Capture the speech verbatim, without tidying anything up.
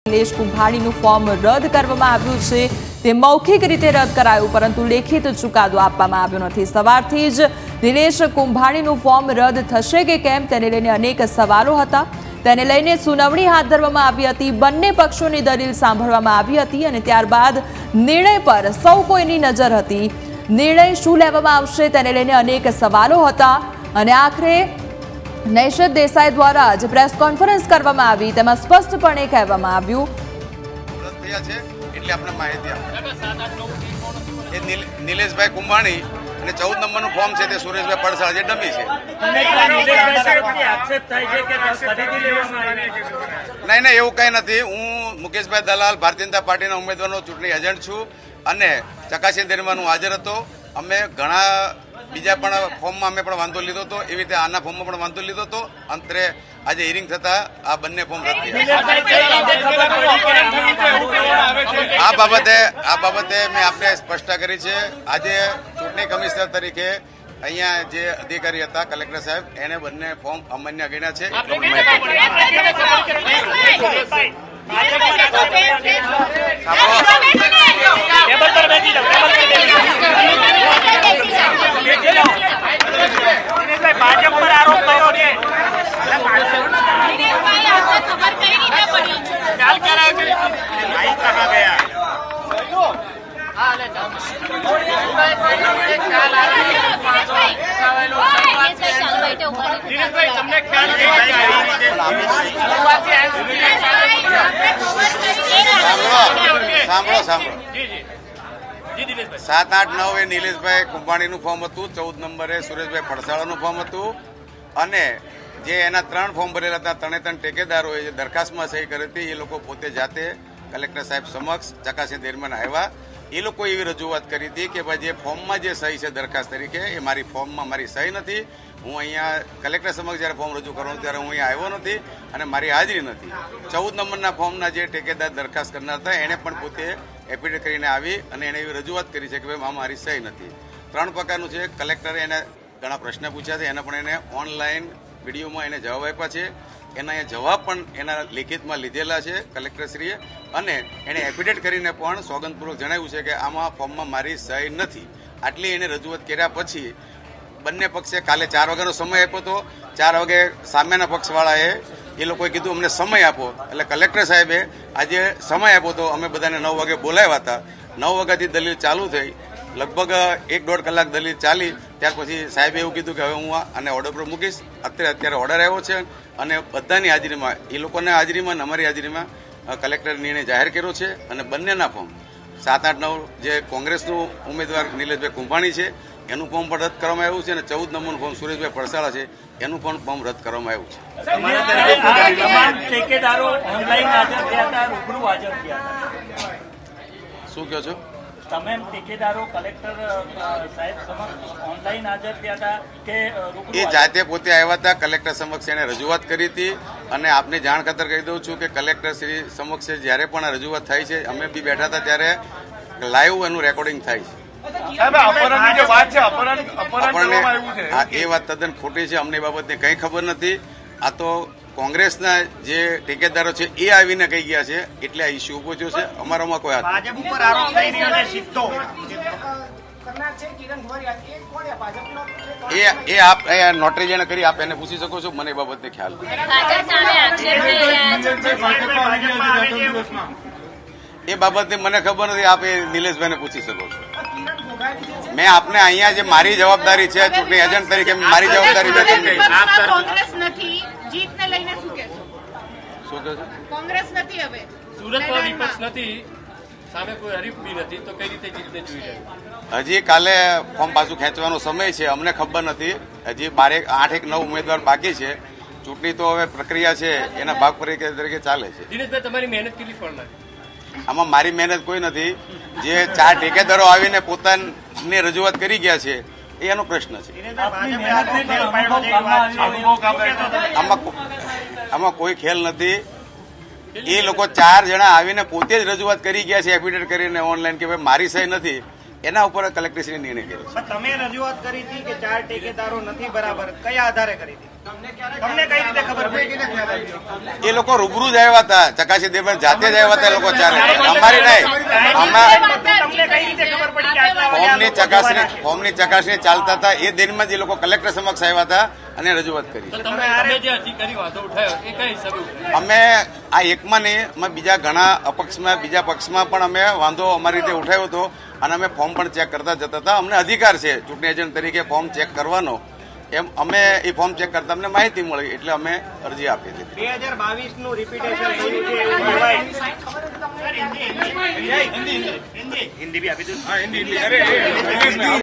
Nilesh કુંભાણીનું form રદ કરવામાં આવ્યું છે તે મૌખિક રીતે રદ કરાયું પરંતુ લેખિત ચુકાદો આપવામાં આવ્યો નથી। સવારથી જ નિલેશ કુંભાણીનું ફોર્મ રદ થશે કે કેમ તેને લઈને અનેક સવાલો હતા। તેને લઈને સુનાવણી હાથ ધરવામાં આવી હતી। બંને પક્ષોની દલીલ સાંભળવામાં આવી હતી અને ત્યારબાદ નિર્ણય પર સૌ કોઈની નજર હતી। નિર્ણય શું લેવામાં આવશે તેને લઈને અનેક સવાલો હતા અને આખરે નૈશદ દેસાઈ દ્વારા જ પ્રેસ કોન્ફરન્સ કરવામાં આવી તેમાં સ્પષ્ટપણે કહેવામાં આવ્યું એટલે આપણે માહિતી આપી એ નિલેશભાઈ કુંભાણી અને ચૌદ નંબરનું ફોર્મ છે તે સુરેશભાઈ પડસાળ જે ડમી છે। નહીં નહીં એવું કંઈ નથી। હું મુકેશભાઈ દલાલ ભારતીય જનતા પાર્ટીના ઉમેદવારનો ચૂંટણી એજન્ટ છું અને ચકાસણી દરમિયાન હું હાજર હતો। અમે ઘણા બીજા પણ ફોર્મમાં અમે પણ વાંધો લીધો હતો, એવી રીતે આના ફોર્મમાં પણ વાંધો લીધો હતો। અંતરે આજે હિયરિંગ થતા આ બંને ફોર્મ રદ થયા। આ બાબતે આ બાબતે મેં આપને સ્પષ્ટતા કરી છે। આજે ચૂંટણી કમિશનર તરીકે અહીંયા જે અધિકારી હતા કલેક્ટર સાહેબ એને બંને ફોર્મ અમાન્ય ગણ્યા છે। ભાજપ પર આરોપ થયો છે સાંભળો સાંભળો સાત આઠ નવ એ નિલેશભાઈ કુંભાણીનું ફોર્મ હતું, ચૌદ નંબરે સુરેશભાઈ પડસાળાનું ફોર્મ હતું અને જે એના ત્રણ ફોર્મ ભરેલા હતા ત્રણે ત્રણ ટેકેદારોએ જે દરખાસ્તમાં સહી કરી હતી એ લોકો પોતે જાતે કલેક્ટર સાહેબ સમક્ષ ચકાસણી દરમિયાન આવ્યા। એ લોકો એવી રજૂઆત કરી હતી કે ભાઈ જે ફોર્મમાં જે સહી છે દરખાસ્ત તરીકે એ મારી ફોર્મમાં મારી સહી નથી। હું અહીંયા કલેક્ટર સમક્ષ જ્યારે ફોર્મ રજૂ કરવાનું ત્યારે હું અહીંયા આવ્યો નથી અને મારી હાજરી નથી। ચૌદ નંબરના ફોર્મના જે ટેકેદાર દરખાસ્ત કરનાર હતા એણે પણ પોતે એફિડેવિટ કરીને આવી અને એણે એવી રજૂઆત કરી છે કે ભાઈ મારી સહી નથી। ત્રણ પ્રકારનું છે। કલેક્ટરે એને ઘણા પ્રશ્ન પૂછ્યા છે, એને પણ એને ઓનલાઈન વિડીયોમાં એને જવાબ આપ્યા છે। એના એ જવાબ પણ એના લેખિતમાં લીધેલા છે કલેક્ટરશ્રીએ અને એણે એફિડેવિટ કરીને પણ સોગંદપૂર્વક જણાવ્યું છે કે આમાં ફોર્મમાં મારી સહી નથી। આટલી એને રજૂઆત કર્યા પછી બંને પક્ષે કાલે ચાર વાગ્યાનો સમય આપ્યો હતો। ચાર વાગે સામેના પક્ષવાળાએ એ લોકોએ કીધું અમને સમય આપો, એટલે કલેક્ટર સાહેબે આજે સમય આપ્યો હતો। અમે બધાને નવ વાગે બોલાવ્યા હતા। નવ વાગ્યાથી દલીલ ચાલુ થઈ, લગભગ એક દોઢ કલાક દલીલ ચાલી। ત્યાર પછી સાહેબે એવું કીધું કે હવે હું આને ઓર્ડર પર મૂકીશ। અત્યારે અત્યારે ઓર્ડર આવ્યો છે અને બધાની હાજરીમાં એ લોકોના હાજરીમાં અને અમારી હાજરીમાં કલેક્ટર નિર્ણય જાહેર કર્યો છે અને બંનેના ફોર્મ સાત આઠ નવ જે કોંગ્રેસનું ઉમેદવાર નિલેશભાઈ કુંભાણી છે એનું ફોર્મ પણ રદ કરવામાં આવ્યું છે અને ચૌદ નંબરનું ફોર્મ સુરેશભાઈ પડસાળા છે એનું પણ ફોર્મ રદ કરવામાં આવ્યું છે। શું કહો છો? તમામ ઠેકેદારો કલેક્ટર સાહેબ સમક્ષ ઓનલાઈન હાજર થયા હતા કે એ જાતે પોતે આવ્યા હતા? કલેક્ટર સમક્ષ એને રજૂઆત કરી હતી અને આપને જાણ ખાતર કહી દઉં છું કે કલેક્ટર શ્રી સમક્ષ જ્યારે પણ આ રજૂઆત થાય છે અમે બી બેઠા હતા ત્યારે લાઈવ એનું રેકોર્ડિંગ થાય છે। એ વાત તદ્દન ખોટી છે। અમને એ બાબતની કંઈ ખબર નથી। આ તો કોંગ્રેસના જે ઠેકેદારો છે એ આવીને કહી ગયા છે એટલે આ ઇસ્યુ ઉભો થયો છે। અમારામાં કોઈ હાથ એ એ આપ નોટરી જેને કરી આપ એને પૂછી શકો છો, મને એ બાબતને ખ્યાલ એ બાબતની મને ખબર નથી। આપ એ નિલેશભાઈને પૂછી શકો છો। મેં આપને અહીંયા જે મારી જવાબદારી છે ચૂંટણી એજન્ટ તરીકે મારી જવાબદારી છે। કોંગ્રેસ નથી જીતને લઈને શું કહેશો? શું કહો છો? કોંગ્રેસ નથી હવે સુરતમાં વિપક્ષ નથી, સામે કોઈ હરીફ બી નથી, તો કઈ રીતે જીતને જોઈ રહ્યા? હજી કાલે ફોર્મ પાછું ખેંચવાનો સમય છે, અમને ખબર નથી। હજી બારે આઠ એક નવ ઉમેદવાર બાકી છે। ચૂંટણી તો હવે પ્રક્રિયા છે એના ભાગ તરીકે ચાલે છે। દિનેશભાઈ તમારી મહેનત કેટલી ફળ લાગે? આમાં મારી મહેનત કોઈ નથી। જે ચાર ઠેકેદારો આવીને પોતાની રજૂઆત કરી ગયા છે એ એનો પ્રશ્ન છે। આમાં આમાં કોઈ ખેલ નથી। એ લોકો ચાર જણા આવીને પોતે જ રજૂઆત કરી ગયા છે એફિડેવિટ કરીને ઓનલાઈન કે ભાઈ મારી સહી નથી। એના ઉપર કલેક્ટરશ્રીએ નિર્ણય કર્યો છે। તમે રજૂઆત કરી હતી કે ચાર ઠેકેદારો નથી બરાબર, કયા આધારે કરી હતી? તમને કઈ રીતે ખબર પડી? એ લોકો રૂબરૂ જ આવ્યા હતા, ચકાસી દે જાતે જ આવ્યા હતા એ લોકો ચારે, અમારી નહીં. આમાં તમને કઈ રીતે ખબર પડી કે આટલા વાગે આ ફોર્મની લોકો ચકાસણી ફોર્મની ચકાસણી ચાલતા હતા એ દિનમાં જ એ લોકો કલેક્ટર સમક્ષ આવ્યા હતા અને રજૂઆત કરી. તો તમે તમે જે અધિકારી વાંધો ઉઠાયો એ કઈ હિસાબે ઉઠાયો? અમે આ એકમાં નહીં, અમે બીજા ઘણા અપક્ષમાં બીજા પક્ષમાં પણ અમે વાંધો અમારી રીતે ઉઠાવ્યો હતો અને અમે ફોર્મ પણ ચેક કરતા જતા હતા. અમને અધિકાર છે ચૂંટણી એજન્ટ તરીકે ફોર્મ ચેક કરવાનો. એમ અમે એ ફોર્મ ચેક કરતા અમને માહિતી મળી એટલે અમે અરજી આપી દીધી. બે હજાર બાવીસ નું રિપીટેશન થયું છે એવું કહેવાય. હિન્દી હિન્દી હિન્દી હિન્દી બી આપી દઉં.